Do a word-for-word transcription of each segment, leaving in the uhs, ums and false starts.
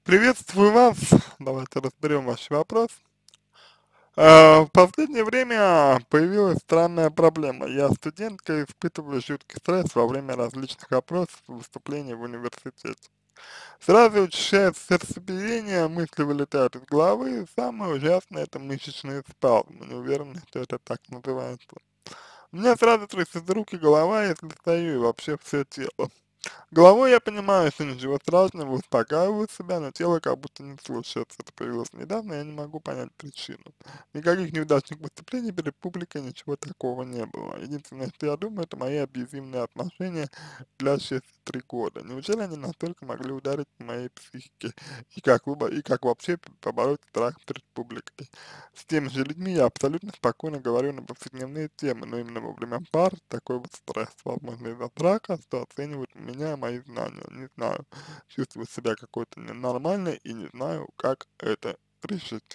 Приветствую вас. Давайте разберем ваш вопрос. А, В последнее время появилась странная проблема. Я студентка и испытываю жуткий стресс во время различных опросов и выступлений в университете. Сразу учащается сердцебиение, мысли вылетают из головы, и самое ужасное — это мышечные спазмы. Не уверен, что это так называется. У меня сразу трясутся руки, голова, если стою, и вообще все тело. Головой я понимаю, что ничего страшного, успокаиваю себя, но тело как будто не слушается. Это появилось недавно, я не могу понять причину. Никаких неудачных выступлений перед публикой, ничего такого не было. Единственное, что я думаю, это мои абьюзивные отношения, длящиеся три года. Неужели они настолько могли ударить по моей психике? И как, выбо- и как вообще побороть страх перед публикой? С теми же людьми я абсолютно спокойно говорю на повседневные темы, но именно во время пар такой вот стресс, возможно, из-за страха, что оценивают меня и мои знания. Не знаю, чувствую себя какой-то ненормальной и не знаю, как это решить.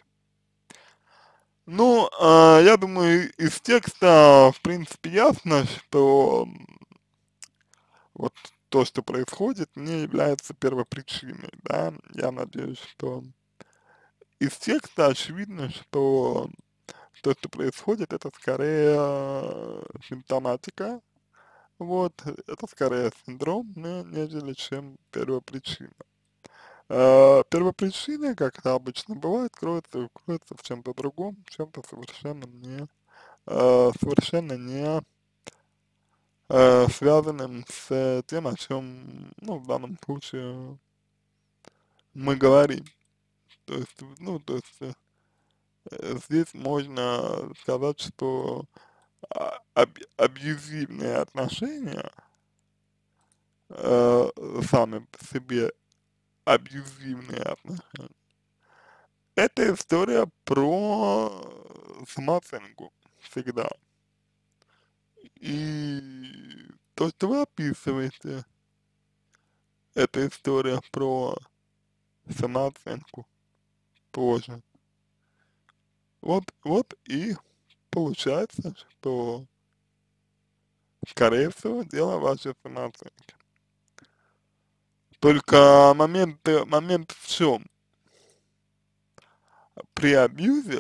Ну, а, я думаю, из текста, в принципе, ясно, что м, вот то, что происходит, не является первопричиной, да. Я надеюсь, что из текста очевидно, что то, что происходит, это скорее э, симптоматика, вот, это скорее синдром, не- нежели чем первопричина. Э, первопричина, как это обычно бывает, кроется, кроется в чем-то другом, в чем-то совершенно не, э, совершенно не э, связанным с тем, о чем, ну, в данном случае мы говорим. То есть, ну, то есть, э, здесь можно сказать, что а, аб- абьюзивные отношения э, сами по себе абьюзивные отношения. Это история про самооценку всегда. И то, что вы описываете, это история про самооценку тоже. Вот, вот и получается, что, скорее всего, дело в вашей самооценке. Только момент, э, момент в чем? При абьюзе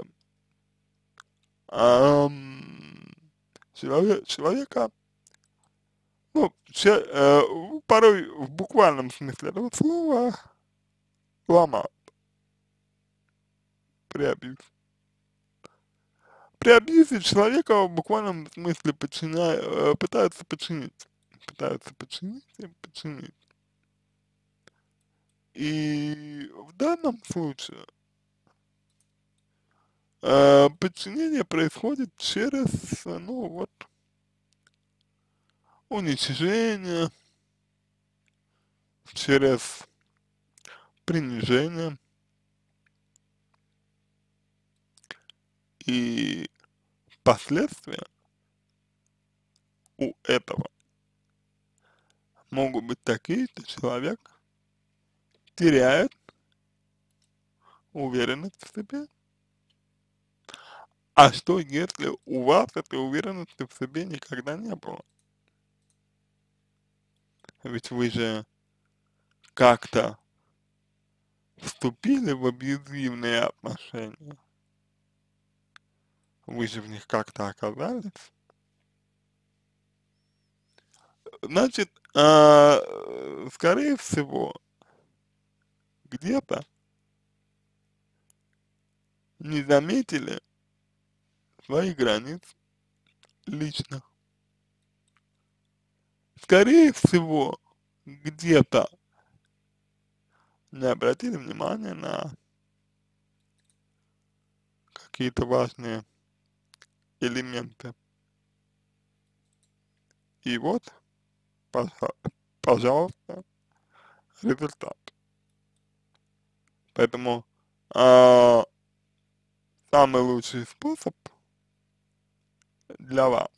ам, человек, человека, ну, че, э, порой в буквальном смысле этого слова ломают при абьюзе. При абьюзе человека в буквальном смысле подчиняют, э, пытаются подчинить, пытаются подчинить и подчинить. И в данном случае э, подчинение происходит через, э, ну вот, уничижение, через принижение, и последствия у этого могут быть такие, что человек теряет уверенность в себе. А что, если у вас этой уверенности в себе никогда не было? Ведь вы же как-то вступили в абьюзивные отношения, вы же в них как-то оказались. Значит, а, э, скорее всего, где-то не заметили свои границы лично. Скорее всего, где-то не обратили внимания на какие-то важные элементы. И вот, пожа- пожалуйста, результат. Поэтому а, самый лучший способ для вас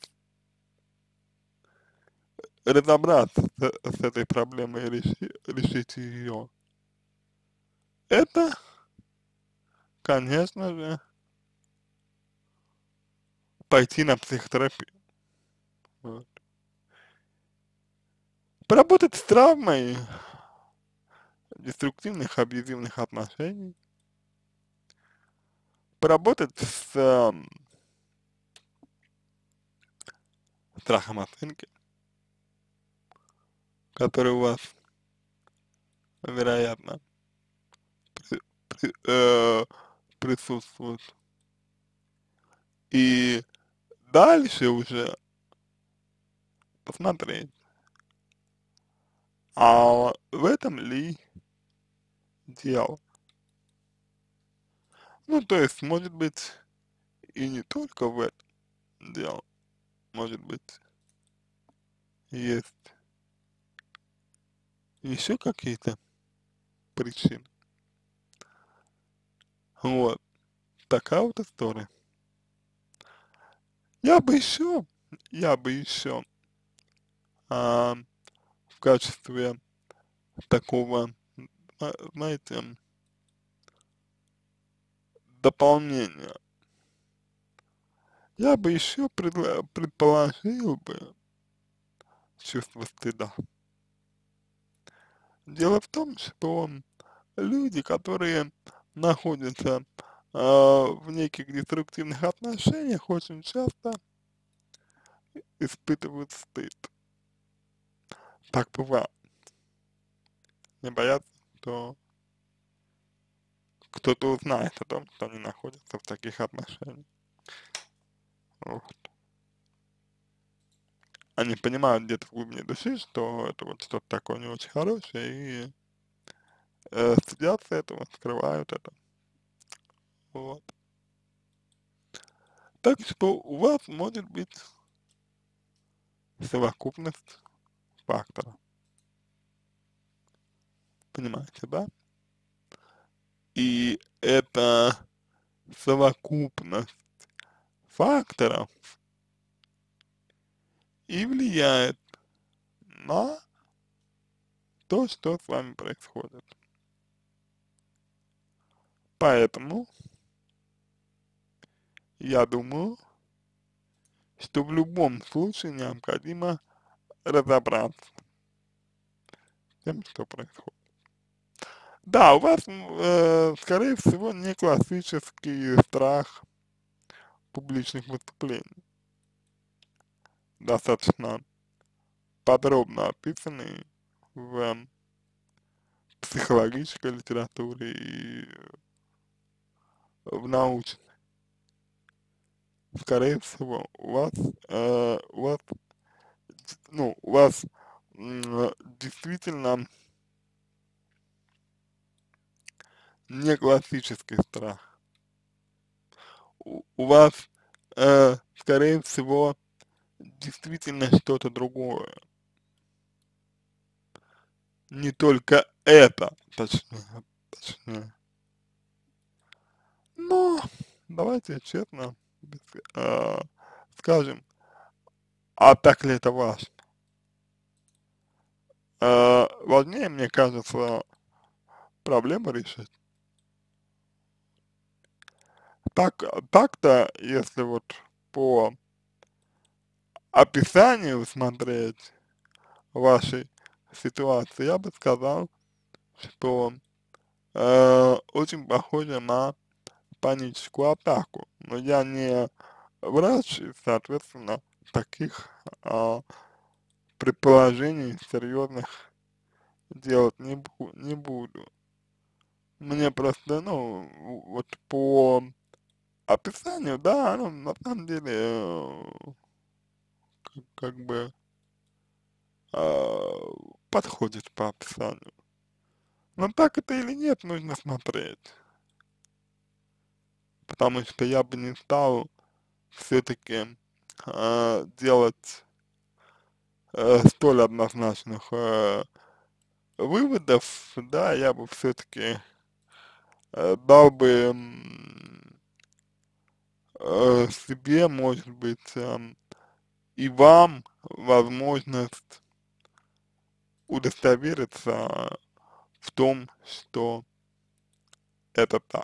разобраться с, с этой проблемой и реши- решить ее, это, конечно же, пойти на психотерапию. Вот. Поработать с травмой деструктивных, абьюзивных отношений, поработать с э, страхом оценки, который у вас, вероятно, при- при- э, присутствует. И дальше уже посмотреть, а в этом ли дело. Ну, то есть, может быть, и не только в этом дело, может быть, есть еще какие-то причины. Вот, такая вот история. Я бы еще, я бы еще а, в качестве такого, а, знаете, дополнения, я бы еще предла- предположил бы чувство стыда. Дело в том, что люди, которые находятся а, в неких деструктивных отношениях, очень часто испытывают стыд. Так бывает. Не боятся, что кто-то узнает о том, что они находятся в таких отношениях. Вот. Они понимают где-то в глубине души, что это вот что-то такое не очень хорошее, и э, стыдятся этого, скрывают это. Вот. Так что у вас может быть совокупность факторов. Понимаете, да? И эта совокупность факторов и влияет на то, что с вами происходит. Поэтому я думаю, что в любом случае необходимо разобраться с тем, что происходит. Да, у вас, э, скорее всего, не классический страх публичных выступлений, достаточно подробно описанный в психологической литературе и в научной. Скорее всего, у вас, э, у вас, ну, у вас м, действительно не классический страх. У, у вас, э, скорее всего, действительно что-то другое. Не только это, точнее, точнее. Но давайте честно э, скажем, а так ли это важно? Э, важнее, мне кажется, проблему решить. Так, так-то, если вот по описанию смотреть вашей ситуации, я бы сказал, что э, очень похоже на паническую атаку. Но я не врач, и, соответственно, таких а, предположений серьезных делать не, бу не буду. Мне просто, ну, вот по описанию, да, оно на самом деле э, как, как бы а, подходит по описанию. Но так это или нет, нужно смотреть. Потому что я бы не стал все-таки э, делать э, столь однозначных э, выводов, да, я бы все-таки э, дал бы м, э, себе, может быть, эм, и вам возможность удостовериться в том, что это так.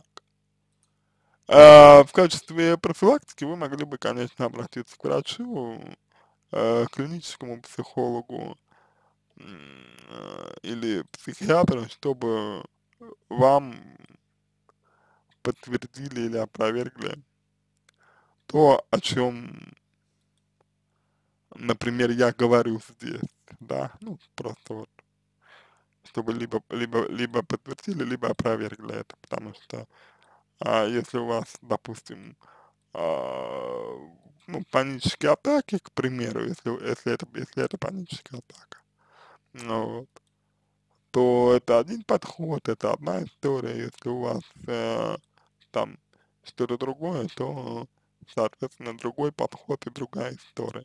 А в качестве профилактики вы могли бы, конечно, обратиться к врачу, э, клиническому психологу, м, э, или психиатра, чтобы вам подтвердили или опровергли то, о чем, например, я говорю здесь, да, ну, просто вот, чтобы либо, либо, либо подтвердили, либо опровергли это, потому что, а, если у вас, допустим, а, ну, панические атаки, к примеру, если, если это, если это паническая атака, ну, вот, то это один подход, это одна история, если у вас э, там что-то другое, то, соответственно, другой подход и другая история.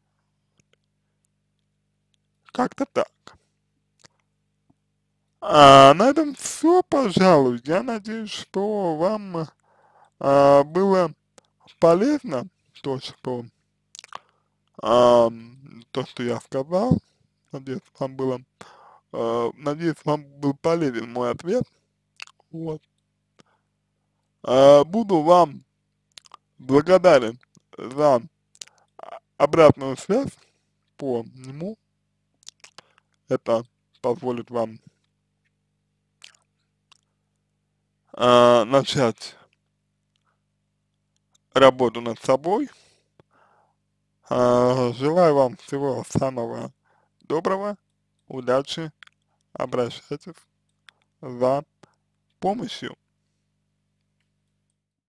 Как-то так. А на этом все, пожалуй. Я надеюсь, что вам а, было полезно то, что, а, то, что я сказал. Надеюсь, вам было, а, надеюсь, вам был полезен мой ответ. Вот. А, буду вам благодарен за обратную связь по нему. Это позволит вам а, начать работу над собой. А, желаю вам всего самого доброго, удачи, обращайтесь за помощью.